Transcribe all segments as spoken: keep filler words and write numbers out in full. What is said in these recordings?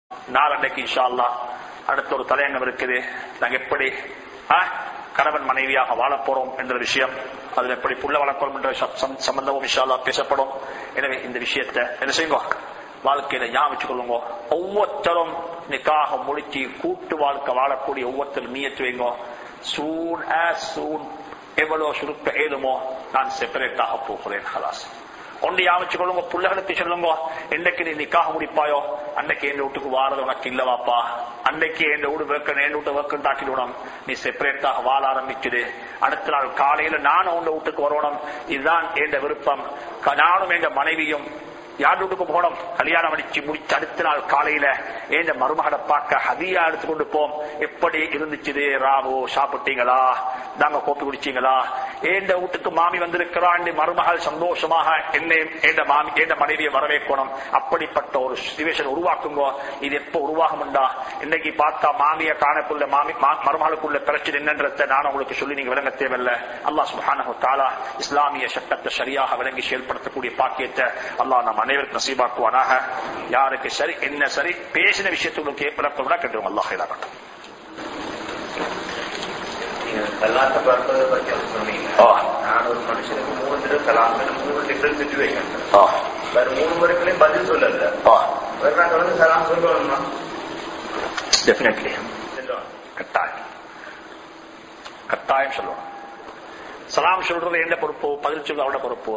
நாளன்னைக்கு இன்ஷா அல்லாஹ் அடுத்த ஒரு தலையங்கம் இருக்குது. நாங்க எப்படி கணவன் மனைவியாக வாழ போறோம் என்ற விஷயம், அதில் எப்படி புள்ள வளர்க்கிறோம் என்ற சம்பந்தமும் இன்ஷா அல்லாஹ் பேசப்படும். எனவே இந்த விஷயத்தை என்ன செய்யுங்க, வாழ்க்கையில ஞாபகம் வச்சுக்கொள்ளுங்க. ஒவ்வொருத்தரும் நிக்காக முடிச்சு கூட்டு வாழ்க்கை வாழக்கூடிய ஒவ்வொருத்தரும் நியத்து வைங்க. சூன் சூன் எவ்வளவு சுருக்க ஏழுமோ நான் செப்பரேட்டாக போகிறேன். ஹலாஸ் ஒன்று யாவச்சு கொள்ளுங்க. பிள்ளைகளுக்கு சொல்லுங்க, என்னைக்கு நீ நிக்காக முடிப்பாயோ அன்னைக்கு என் வீட்டுக்கு வாரது உனக்கு இல்லவாப்பா, அன்னைக்கு என் வீடு வேக்கணும் என் வீட்டு வேக்கணும் தாக்கிடணும், நீ செப்பரேட்டாக வாழ ஆரம்பிச்சுது. அடுத்த நாள் காலையில நானும் உங்க வீட்டுக்கு வரணும், இதுதான் என் விருப்பம். நானும் எங்க மனைவியும் யார் வீட்டுக்கு போனோம், கல்யாணம் அடிச்சு முடிச்சு அடுத்த நாள் காலையில ஏன் மருமகளை பார்க்க ஹதியா எடுத்துக்கொண்டு போம். எப்படி இருந்துச்சு ராவோ, சாப்பிட்டீங்களா, நாங்க கோப்பி குடிச்சீங்களா, ஏண்ட வீட்டுக்கு மாமி வந்திருக்கிறான், மருமகள் சந்தோஷமாக என்னை ஏண்ட மாமி ஏண்ட மனைவியை வரவேற்கணும். அப்படிப்பட்ட ஒரு சிச்சுவேஷன் உருவாக்குங்க. இது எப்ப உருவாகும்டா, இன்னைக்கு பார்த்தா மாமிய காணக்குள்ள மாமி மருமகளுக்குள்ள பிரச்சனை என்னன்றத நான் உங்களுக்கு சொல்லி நீங்க விளங்க தேவையில்லை. அல்லாஹ் சுப்ஹானஹு வ தஆலா இஸ்லாமிய சட்டத்தை சரியாக விளங்கி செயல்படுத்தக்கூடிய பாக்கியத்தை அல்லாஹ் நம்ம அனைவருக்கு நசீபாக்குவானாக. யாருக்கு சரி என்ன சரி பேசின விஷயத்துக்கு கேட்பதா கேட்டுவோம். அல்லாஹ் ஹைராகட்டும். தலாத்தை பார்ப்பதை பற்றி சொன்னீங்க. நான் ஒரு மனுஷனுக்கு மூணு தடவை தலாம் மூணு டிஃபரன்ஸ் சிச்சுவேஷன் வேற மூணு முறைகளையும் பதில் சொல்லல. வேற நாங்க வந்து சலாம் சொல்லணுமா? டெஃபினெட்லி கட்டாயம் கட்டாயம் சொல்லணும். சலாம் சொல்றது என்ன பொறுப்பு, பதில் சொல்ல அவட பொறுப்பு.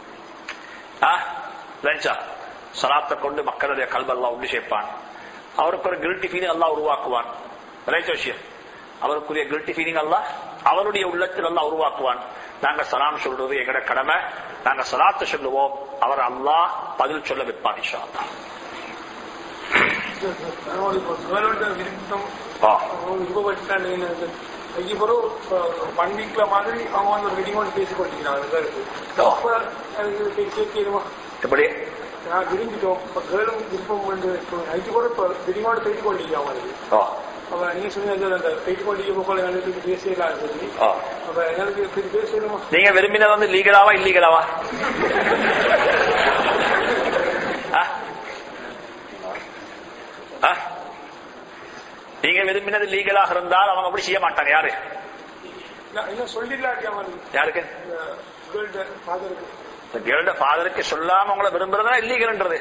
சலாத்தை கொண்டு மக்களுடைய கல்வி அல்லாஹ் உண்டு சேர்ப்பான். அவருக்கு ஒரு கில்ட்டி ஃபீலிங் அல்லாஹ் உருவாக்குவான். விஷயம் அவருக்குரிய கில்ட்டி ஃபீலிங் அல்லாஹ் அவருடைய உள்ளத்தில் அல்லாஹ் உருவாக்குவான். நாங்க சலாம் சொல்றது எங்கட கடமை, நாங்க சலாத்தை சொல்லுவோம், அவர் அல்லாஹ் பதில் சொல்ல வைப்பான் இன்ஷா அல்லாஹ். ஒன் வீக்ல மாதிரி அவங்க வந்து ஒரு வெட்டிங் பேசி கொண்டிருக்கிறாங்க. எப்படி நான் விரும்பிட்டோம் கேளும் விருப்பம் ஐக்கு கூட இப்ப வெட்டிங்கோட பேசி கொண்டிருக்காங்க. அப்ப நீங்க சொன்னீங்க அந்த பேசி கொண்டிருக்க பேசலாம் சொல்லி. அப்ப எங்களுக்கு பேசணுமா? நீங்க விரும்பினது வந்து லீகலாவா இல்லீகலாவா? நீங்க விரும்பினது லீகலாக இருந்தால் அவங்க அப்படி செய்ய மாட்டாங்க. யாரு யாருக்கு? கேர்ள்ட ஃபாதருக்கு சொல்லாம உங்களை விரும்புறதா இல்லீகல்ன்றது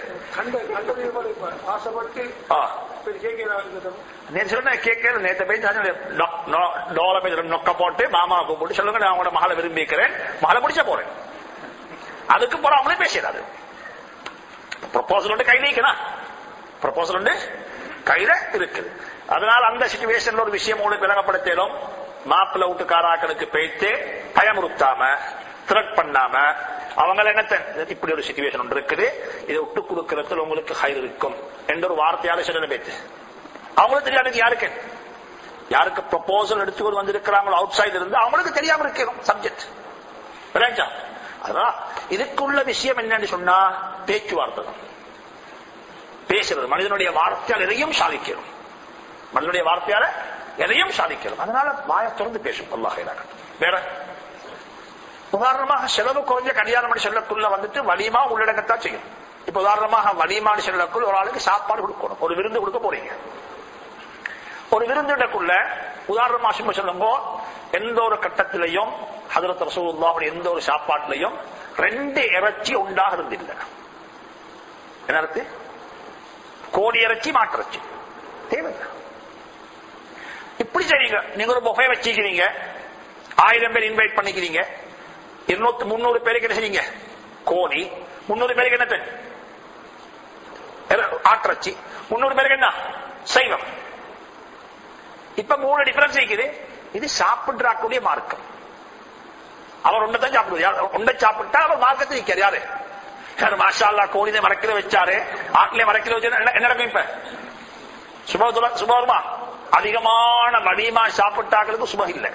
கேட்க நேற்று போய் நொக்க போட்டு மாமா கூப்பிட்டு சொல்லுங்க நான் உங்களோட மகளை விரும்பிக்கிறேன், மகளை பிடிச்ச போறேன். அதுக்கு போற அவங்களே பேசிடாது. ப்ரொபோசல் உண்டு கையில இருக்கா, ப்ரொபோசல் உண்டு கையில இருக்குது. அதனால அந்த சிச்சுவேஷன்ல ஒரு விஷயம் உங்களுக்கு விளங்கப்படுத்தலும், மாப்பிள்ள வீட்டுக்காராக்களுக்கு பேய்த்து பயமுறுத்தாம த்ரெட் பண்ணாம அவங்கள என்னத்த இப்படி ஒரு சிச்சுவேஷன் ஒன்று இருக்குது, இதை விட்டு கொடுக்கறதுல உங்களுக்கு ஹைர் இருக்கும் என்ற ஒரு வார்த்தையால சொல்ல பேத்து அவங்களுக்கு தெரியாது. யாருக்கு யாருக்கு ப்ரொபோசல் எடுத்துக்கொண்டு வந்திருக்கிறாங்களோ அவுட் சைடு இருந்து அவங்களுக்கு தெரியாம இருக்கணும் சப்ஜெக்ட். அதான் இதுக்குள்ள விஷயம் என்னன்னு சொன்னா பேச்சுவார்த்தை தான். பேசுறது மனிதனுடைய வார்த்தையால் எதையும் சாதிக்கணும், மனிதனுடைய வார்த்தையால எதையும் சாதிக்கணும். அதனால வாயை திறந்து பேசும். அல்லாஹ் ஹைராகட்டும். வேற உதாரணமாக செலவு குறைஞ்ச கல்யாணம் சொல்லக்குள்ள வந்துட்டு வலிமா உள்ளடங்கத்தான் செய்யும். இப்ப உதாரணமாக வலிமான்னு சொல்லக்குள்ள ஒரு ஆளுக்கு சாப்பாடு கொடுக்கணும், ஒரு விருந்து கொடுக்க போறீங்க. ஒரு விருந்துக்குள்ள உதாரணமா சும்மா சொல்லுங்க, எந்த ஒரு கட்டத்திலையும் ஹஜ்ரத் ரசூலுல்லாஹ் எந்த ஒரு சாப்பாட்டிலையும் ரெண்டு இறைச்சி உண்டாகிறது இல்லை. என்ன அர்த்தம்? கோடி இறைச்சி மாட்டிறைச்சி தேவையில்லை. இப்படி செய்வீங்க. நீங்க ஒரு புகை வச்சுக்கிறீங்க, ஆயிரம் பேர் இன்வைட் பண்ணிக்கிறீங்க, இருநூத்தி முன்னூறு பேருக்கு என்ன செய்வீங்க? கோழி. முன்னூறு பேருக்கு என்ன ஆட்டிறைச்சி, முன்னூறு பேருக்கு என்ன சைவம். இப்ப மூணு டிஃபரன்ஸ் இருக்குது. இது சாப்பிடுறாக்கூடிய மார்க்கம். அவர் ஒன்னதான் சாப்பிடுவார். ஒன்றை சாப்பிட்டா அவர் மார்க்கத்தை நிற்கார். யாரு யாரு மாஷா அல்லா கோழியை மறக்கிற வச்சாரு, ஆட்டிலே மறக்கிற வச்சு என்ன நடக்கும்? இப்ப சுப சுபமா அதிகமான வலிமா சாப்பிட்டாக்களுக்கு சுப இல்லை,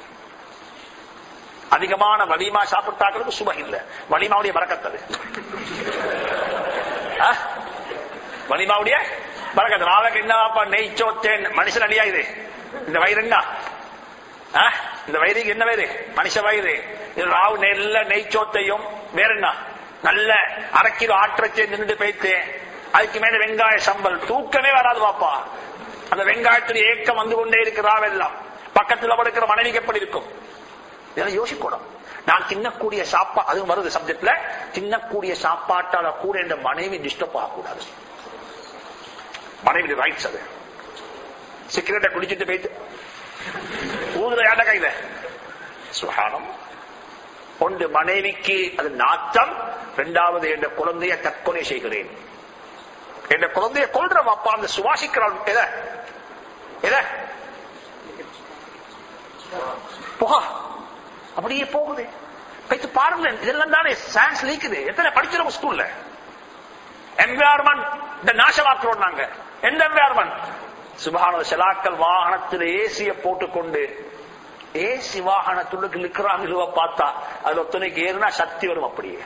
அதிகமான வலிமா சாப்பிட்டாக்களுக்கு சுப இல்லை. வலிமாவுடைய பரக்கத்தது, வலிமாவுடைய பரக்கத்து. நாளைக்கு என்னப்பா நெய்ச்சோத்தேன் மனுஷன் அடியா இது இந்த வயிறு என்ன? இந்த வயிறுக்கு என்ன வயிறு? மனுஷ வயிறு. இது ராவு நெல்ல நெய்ச்சோத்தையும் வேற என்ன நல்ல அரை கிலோ ஆற்றச்சை நின்று போய்த்து அதுக்கு மேல வெங்காய சம்பல், தூக்கமே வராது பாப்பா. அந்த வெங்காயத்துடைய ஏக்கம் வந்து கொண்டே இருக்கிறாவெல்லாம். பக்கத்தில் படுக்கிற மனைவிக்கு எப்படி இருக்கும்? இதெல்லாம் யோசிக்கணும். நான் தின்னக்கூடிய சாப்பா, அது வருது சப்ஜெக்ட்ல, தின்னக்கூடிய சாப்பாட்டால கூட என்ற மனைவி டிஸ்டர்ப் ஆகக்கூடாது. மனைவி ரைட்ஸ். அது சிகரெட்டை குடிச்சிட்டு போயிட்டு ஊதுற யாட கையில சுகானம் ஒன்று மனைவிக்கு அது நாட்டம். இரண்டாவது என்ற குழந்தைய தற்கொலை செய்கிறேன், என்ற குழந்தைய கொள்ற அப்பா அந்த சுவாசிக்கிறான். எத எத புகா அப்படியே போகுது. கைத்து பாருங்க, இதெல்லாம் தானே சயின்ஸ் லீக்குது. எத்தனை படிக்கிறோம் ஸ்கூல்ல. என்விரான்மெண்ட் நாசமாக்குறோம் நாங்க. எந்த என்விரான்மெண்ட்? சுபஹான செலாக்கள் வாகனத்தில் ஏசிய போட்டுக்கொண்டு ஏசி வாகனத்துள்ளுக்கு நிற்கிறாங்க பார்த்தா அதுல ஒத்தனைக்கு ஏறுனா சக்தி வரும். அப்படியே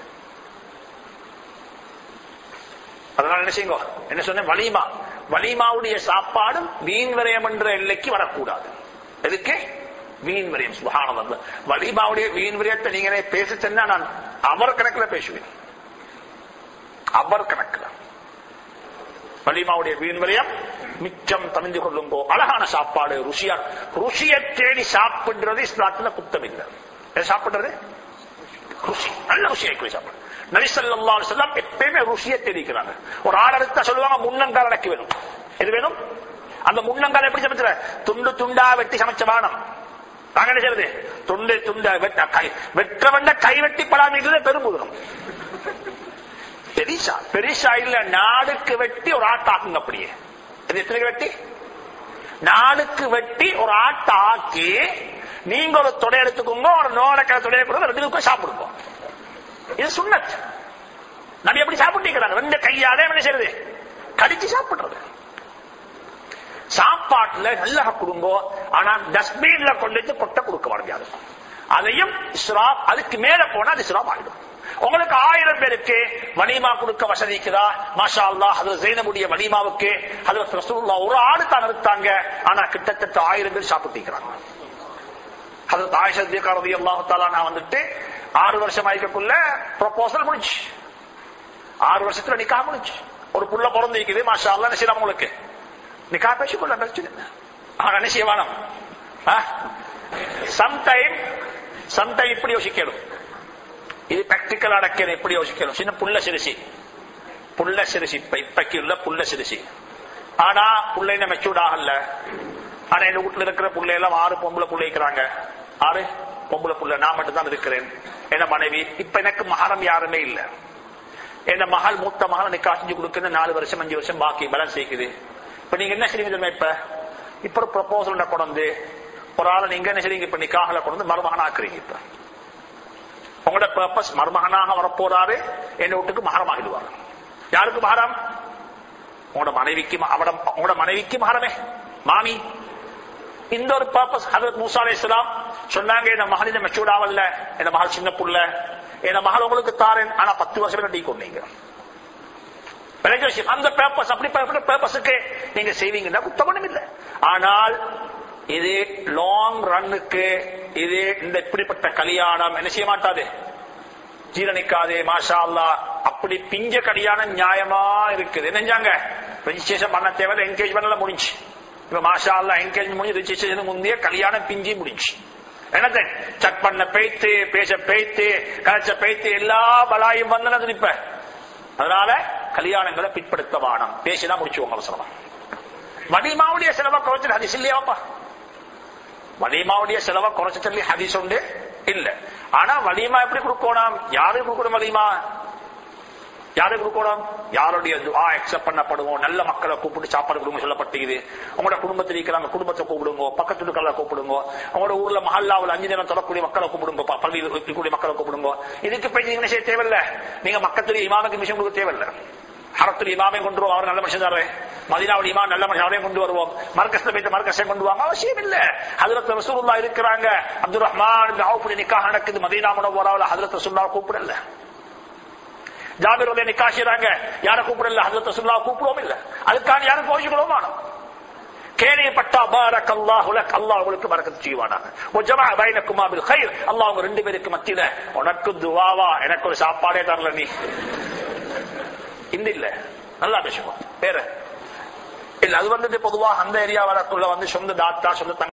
அதனால என்ன செய்யுங்க, என்ன சொன்ன, வலிமா வலிமாவுடைய சாப்பாடும் வீண் விரயம் என்ற எல்லைக்கு வரக்கூடாது. எதுக்கு வீண் விரயம்? சுபஹானல்லாஹ். வலிமாவுடைய வீண் விரயத்தை நீங்க பேச சொன்னா நான் அவர் கணக்கில் பேசுவேன். அவர் கணக்கில் வலிமாவுடைய வீண் விரயம் மிச்சம் தணிந்து கொள்ளுங்கோ. அழகான சாப்பாடு, ருசியா ருசியை தேடி சாப்பிடுறது இஸ்லாத்துல குத்தம் இல்லை. சாப்பிடுறது ருசி, நல்ல ருசியை சாப்பிடு. நபி ஸல்லல்லாஹு அலைஹி வஸல்லம் எப்பயுமே ருசியை தேடிக்கிறாங்க. ஒரு ஆடு அறுத்தா சொல்லுவாங்க முன்னங்கால் அடக்கி வேணும். எது வேணும்? அந்த முன்னங்கால் எப்படி சமைக்கிற? துண்டு துண்டா வெட்டி சமைச்ச வானம். நாங்க என்ன செய்யறது? துண்டு துண்டா வெட்ட கை வெற்ற வந்த கை வெட்டி படாமல் பெரும்புதலும். பெரிசா பெரிசா இல்ல, நாடுக்கு வெட்டி ஒரு ஆட்டை ஆக்குங்க. அப்படியே எத்தனை வெட்டி நாடுக்கு வெட்டி ஒரு ஆட்டை ஆக்கி நீங்க ஒரு தொடை எடுத்துக்கோங்க, ஒரு நோடக்கிற தொடைய கொடுங்க, ரெண்டு சாப்பிடுங்க. இது சுன்னத். நபி எப்படி சாப்பிட்டீங்க? ரெண்டு கையாலே என்ன செய்யறது? கடிச்சு சாப்பிடுறது. சாப்பாட்டுல நல்லா கொடுங்க. ஆனா டஸ்ட்பின்ல கொண்டு கொட்டை கொடுக்க முடியாது. அதையும் இஸ்ராப். அதுக்கு மேல போனா அது இஸ்ராப் ஆயிடும். உங்களுக்கு ஆயிரம் பேருக்கு வலிமா கொடுக்க வசதிக்குதா? மாஷா அல்லாஹ். ஹஜ்ரத் ஸைனபுடைய வலிமாவுக்கு ஹஜ்ரத் ரசூலுல்லாஹ் ஒரு ஆடு தான் அறுத்தாங்க. ஆனா கிட்டத்தட்ட ஆயிரம் பேர் சாப்பிட்டீங்க. ஹஜ்ரத் ஆயிஷா ரலியல்லாஹு தஆலா நான் வந்துட்டு ஆறு வருஷம் ஆயிக்கக்குள்ள ப்ரொபோசல் முடிச்சு, ஆறு வருஷத்துல நிக்காஹ் முடிச்சு. ஒரு புள்ள பிறந்திருக்குது. மாஷா அல்லாஹ். நிச்சயம் உங்களுக்கு நிக்காஹ் பேசிக்கொள்ள பிரச்சனை. ஆனா நிச்சயமானம் சம்டைம் சம்டைம் இப்படி யோசிக்கணும். இது பிராக்டிக்கல் அடக்கணும். எப்படி யோசிக்கணும்? சின்ன புள்ள சிறுசி, புள்ள சிறுசி இப்பைக்கு உள்ள புள்ள சிறுசி. ஆனா புள்ளை மெச்சூர்ட் ஆகல. ஆனா எங்க வீட்டுல இருக்கிற புள்ளை எல்லாம் ஆறு பொம்பளை புள்ளை இருக்கிறாங்க. ஆறு பொம்பளை புள்ள. நான் மட்டும் தான் இருக்கிறேன். என்ன மனைவி. இப்ப எனக்கு மகரம் யாருமே இல்ல. என்ன மகள் மூத்த மகள் நிக்காஹ் செஞ்சு கொடுக்குறது நாலு வருஷம் அஞ்சு வருஷம் பாக்கி பேலன்ஸ் செய்யுது. இப்ப நீங்க என்ன செய்வீங்க? இப்ப இப்ப ஒரு ப்ரொபோசல் கொண்டு ஒரு ஆளை நீங்க என்ன செய்வீங்க? இப்ப நிக்காஹ்ல கொண்டு மருமகன் ஆக்குறீங்க. இப்ப உங்களோட பர்பஸ் மருமகனாக வரப்போறாரு, என் வீட்டுக்கு மகரம் ஆகிடுவார். யாருக்கு மகரம்? உங்களோட மனைவிக்கு. உங்களோட மனைவிக்கு மகரமே மாமி. இந்த ஒரு பர்பஸ். ஹஜ்ரத் மூசா அலைஹிஸ்ஸலாம் சொன்னாங்க, என் மகளின் மெச்சூர்ட் ஆகல, என் மகள் சின்ன புள்ள, என் மகள் உங்களுக்கு தாரேன், ஆனா பத்து வருஷம் கட்டி கொண்டீங்க. அந்த பர்பஸ் அப்படி பர்பஸுக்கு நீங்க செய்வீங்கன்னா குத்தமனும் இல்லை. ஆனால் இது லாங் ரன்னுக்கு இது இந்த இப்படிப்பட்ட கல்யாணம் என்ன செய்ய மாட்டாது, ஜீரணிக்காதே. மாஷா அல்லாஹ். அப்படி பிஞ்ச கல்யாணம் நியாயமா இருக்குது. என்னஞ்சாங்க? ரெஜிஸ்ட்ரேஷன் பண்ண தேவையில்ல, என்கேஜ்மெண்ட் முடிஞ்சு. இப்ப மாஷா அல்லாஹ் என்கேஜ்மெண்ட் முடிஞ்சு ரெஜிஸ்ட்ரேஷன் முந்தைய கல்யாணம் பிஞ்சி முடிஞ்சு. என்னது சட் பண்ண பேய்த்து, பேச பேய்த்து, கலைச்ச பேய்த்து, எல்லா பலாயும் வந்தனது. இப்ப அதனால கல்யாணங்களை பிற்படுத்த வானம். பேசிதான் முடிச்சுவோங்க அவசரமா. வலிமாவுடைய செலவை குறைச்சு ஹதீஸ் இல்லையாப்பா? வலிமாவுடைய செலவை குறைச்சு சொல்லி ஹதீஸ் உண்டு இல்ல. ஆனா வலிமா எப்படி கொடுக்கணும்? யாருக்கு கொடுக்கணும்? வலிமா யாருக்கு கொடுக்கணும்? யாருடைய துஆ அக்செப்ட் பண்ணப்படுவோம். நல்ல மக்களை கூப்பிட்டு சாப்பாடு கொடுங்க சொல்லப்பட்டது. உங்களோட குடும்பத்தில் இருக்கிறாங்க, குடும்பத்தை கூப்பிடுங்க. பக்கத்து வீட்டுக்களை கூப்பிடுங்க. உங்களோட ஊர்ல மஹல்லாவில் அஞ்சு தினம் தொடரக்கூடிய மக்களை கூப்பிடுங்க. பள்ளியில் இருக்கக்கூடிய மக்களை கூப்பிடுங்க. இதுக்கு போய் நீங்க செய்ய தேவையில்லை. நீங்க மக்களுடைய இமாமுக்கு விஷயம் கொடுக்க தேவையில்லை. ஹரத்துல இமாமே கொண்டு வருவோம், அவர் நல்ல மனுஷன் தாரு. மதீனாவுடைய இமாம் நல்ல மனுஷன், அவரையும் கொண்டு வருவோம். மர்கஸ்ல போயிட்டு மர்கஸை கொண்டு வாங்க, அவசியம் இல்ல. ஹஜ்ரத் ரசூலுல்லாஹ் இருக்கிறாங்க. அப்துல் ரஹ்மான் இப்னு அவுஃப் நிக்காஹ் நடக்குது மதீனா முனவ்வராவுல. ஹஜ்ரத் ரசூலுல்லாஹ் கூப்பிடல. ஜாபிர் உடைய நிக்காஹ் செய்றாங்க, யாரை கூப்பிடல? ஹஜ்ரத் ரசூலுல்லாஹ் கூப்பிடுவோம் இல்ல. அதுக்கான யாரும் கோஷிக்கிறோம் மானோம். கேள்விப்பட்டா பாரக் அல்லாஹு லக், அல்லாஹ் உங்களுக்கு பரக்கத் செய்வானாக. வ ஜமஅ பைனகுமா பில் கைர், அல்லாஹ் உங்க ரெண்டு பேருக்கு மத்தியில உனக்கு துஆவா, எனக்கு ஒரு சாப்பாடே தரல நீ. இந்த இல்ல நல்லா பேசுவோம். வேற இல்ல அது வந்துட்டு பொதுவா அந்த ஏரியாவுக்குள்ள வந்து சொந்த தாத்தா சொந்த